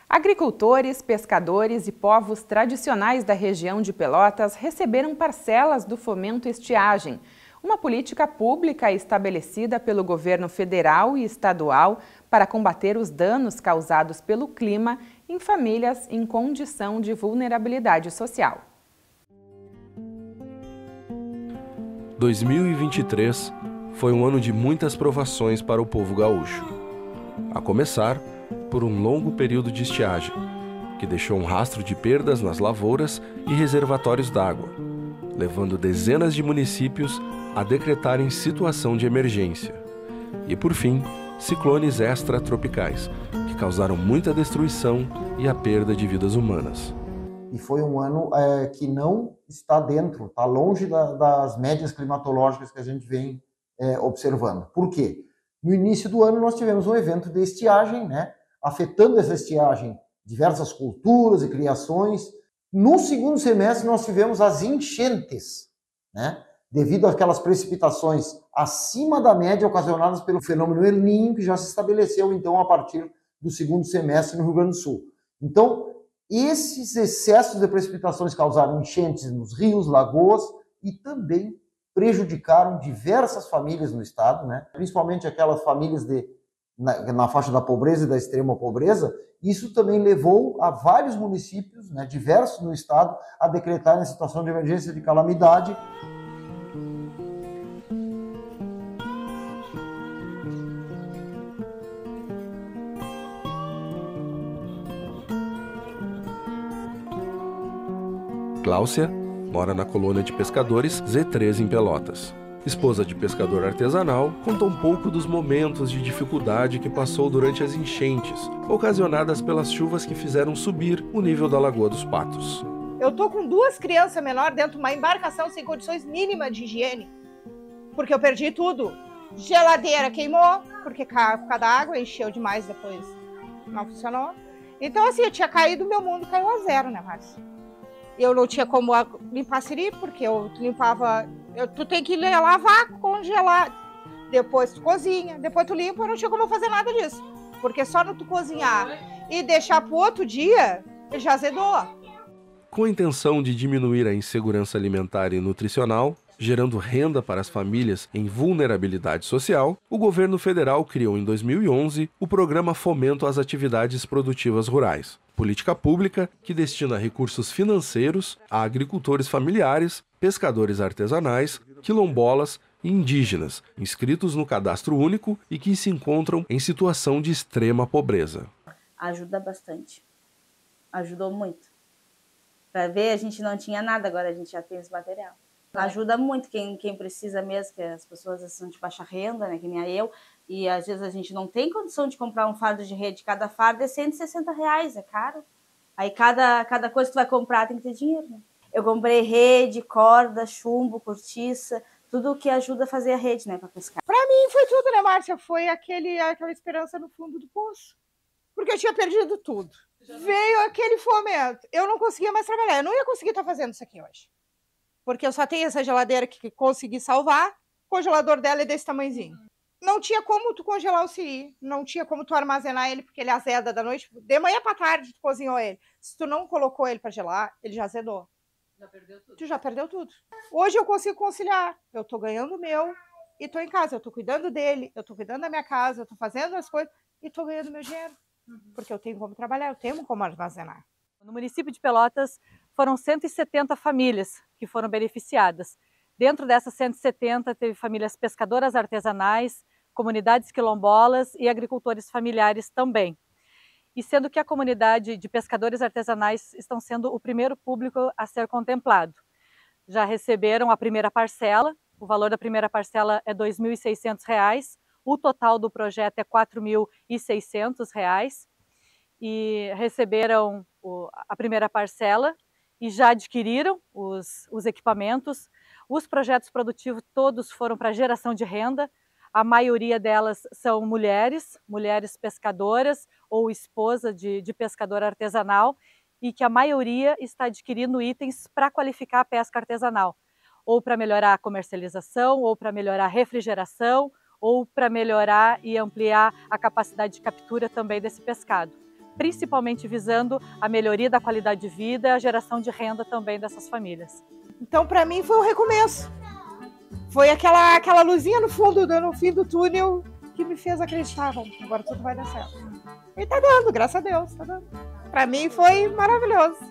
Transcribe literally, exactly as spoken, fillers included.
Agricultores, pescadores e povos tradicionais da região de Pelotas receberam parcelas do Fomento Estiagem, uma política pública estabelecida pelo governo federal e estadual para combater os danos causados pelo clima em famílias em condição de vulnerabilidade social. dois mil e vinte e três foi um ano de muitas provações para o povo gaúcho. A começar por um longo período de estiagem, que deixou um rastro de perdas nas lavouras e reservatórios d'água, levando dezenas de municípios a decretarem situação de emergência. E, por fim, ciclones extratropicais, que causaram muita destruição e a perda de vidas humanas. E foi um ano é, que não está dentro, está longe da, das médias climatológicas que a gente vem é, observando. Por quê? No início do ano nós tivemos um evento de estiagem, né, afetando essa estiagem diversas culturas e criações. No segundo semestre nós tivemos as enchentes, né, devido àquelas precipitações acima da média ocasionadas pelo fenômeno El Niño, que já se estabeleceu então a partir do segundo semestre no Rio Grande do Sul. Então, esses excessos de precipitações causaram enchentes nos rios, lagoas e também prejudicaram diversas famílias no estado, né? Principalmente aquelas famílias de, na, na faixa da pobreza e da extrema pobreza. Isso também levou a vários municípios, né, diversos no estado, a decretarem a situação de emergência de calamidade. Cláudia mora na colônia de pescadores Z três em Pelotas. Esposa de pescador artesanal, conta um pouco dos momentos de dificuldade que passou durante as enchentes, ocasionadas pelas chuvas que fizeram subir o nível da Lagoa dos Patos. Eu tô com duas crianças menores dentro de uma embarcação sem condições mínimas de higiene, porque eu perdi tudo. Geladeira queimou, porque por causa da água encheu demais depois, não funcionou. Então assim, eu tinha caído, meu mundo caiu a zero, né, Márcio? Eu não tinha como limpar siri, porque eu limpava... Eu, tu tem que lavar, congelar, depois tu cozinha, depois tu limpa, eu não tinha como fazer nada disso. Porque só no tu cozinhar e deixar pro outro dia, já azedou. Com a intenção de diminuir a insegurança alimentar e nutricional, gerando renda para as famílias em vulnerabilidade social, o governo federal criou em dois mil e onze o programa Fomento às Atividades Produtivas Rurais, política pública que destina recursos financeiros a agricultores familiares, pescadores artesanais, quilombolas e indígenas, inscritos no Cadastro Único e que se encontram em situação de extrema pobreza. Ajuda bastante. Ajudou muito. Para ver, a gente não tinha nada, agora a gente já tem esse material. Ajuda muito quem, quem precisa mesmo, que as pessoas são de baixa renda, né, que nem eu, e às vezes a gente não tem condição de comprar um fardo de rede, cada fardo é cento e sessenta reais, é caro. Aí cada, cada coisa que tu vai comprar tem que ter dinheiro, né? Eu comprei rede, corda, chumbo, cortiça, tudo que ajuda a fazer a rede, né, para pescar. Para mim foi tudo, né, Márcia? Foi aquele, aquela esperança no fundo do poço, porque eu tinha perdido tudo. Veio aquele fomento, eu não conseguia mais trabalhar, eu não ia conseguir estar fazendo isso aqui hoje. Porque eu só tenho essa geladeira que consegui salvar, o congelador dela é desse tamanhozinho. Não tinha como tu congelar o siri, não tinha como tu armazenar ele, porque ele azeda da noite, de manhã para tarde tu cozinhou ele. Se tu não colocou ele para gelar, ele já azedou. Já perdeu tudo. Tu já perdeu tudo. Hoje eu consigo conciliar, eu tô ganhando o meu e tô em casa, eu tô cuidando dele, eu tô cuidando da minha casa, eu tô fazendo as coisas e tô ganhando meu dinheiro. Uhum. Porque eu tenho como trabalhar, eu tenho como armazenar. No município de Pelotas foram cento e setenta famílias que foram beneficiadas. Dentro dessas cento e setenta teve famílias pescadoras artesanais, comunidades quilombolas e agricultores familiares também. E sendo que a comunidade de pescadores artesanais estão sendo o primeiro público a ser contemplado. Já receberam a primeira parcela, o valor da primeira parcela é dois mil e seiscentos reais, o total do projeto é quatro mil e seiscentos reais. E receberam o, a primeira parcela e já adquiriram os, os equipamentos. Os projetos produtivos todos foram para geração de renda. A maioria delas são mulheres, mulheres pescadoras ou esposa de, de pescador artesanal, e que a maioria está adquirindo itens para qualificar a pesca artesanal, ou para melhorar a comercialização, ou para melhorar a refrigeração, ou para melhorar e ampliar a capacidade de captura também desse pescado. principalmente visando a melhoria da qualidade de vida e a geração de renda também dessas famílias. Então, para mim, foi um recomeço. Foi aquela, aquela luzinha no fundo, no fim do túnel, que me fez acreditar, bom, agora tudo vai dar certo. E tá dando, graças a Deus, tá dando. Para mim foi maravilhoso.